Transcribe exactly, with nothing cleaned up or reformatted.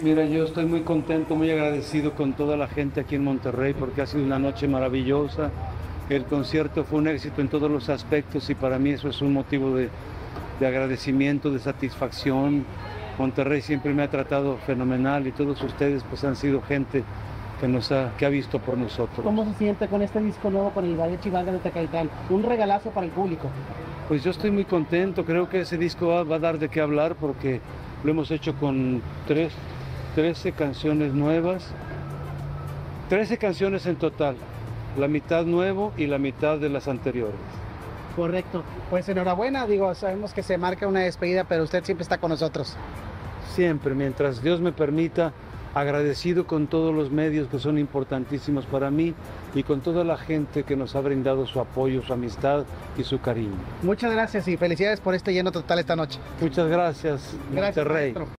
Mira, yo estoy muy contento, muy agradecido con toda la gente aquí en Monterrey porque ha sido una noche maravillosa. El concierto fue un éxito en todos los aspectos y para mí eso es un motivo de, de agradecimiento, de satisfacción. Monterrey siempre me ha tratado fenomenal y todos ustedes pues han sido gente que, nos ha, que ha visto por nosotros. ¿Cómo se siente con este disco nuevo con el Mariachi Vargas de Tecalitlán? Un regalazo para el público. Pues yo estoy muy contento, creo que ese disco va, va a dar de qué hablar porque lo hemos hecho con tres, trece canciones nuevas, trece canciones en total, la mitad nuevo y la mitad de las anteriores. Correcto. Pues enhorabuena, digo, sabemos que se marca una despedida, pero usted siempre está con nosotros. Siempre, mientras Dios me permita, agradecido con todos los medios que son importantísimos para mí y con toda la gente que nos ha brindado su apoyo, su amistad y su cariño. Muchas gracias y felicidades por este lleno total esta noche. Muchas gracias, Gracias, Monterrey. maestro.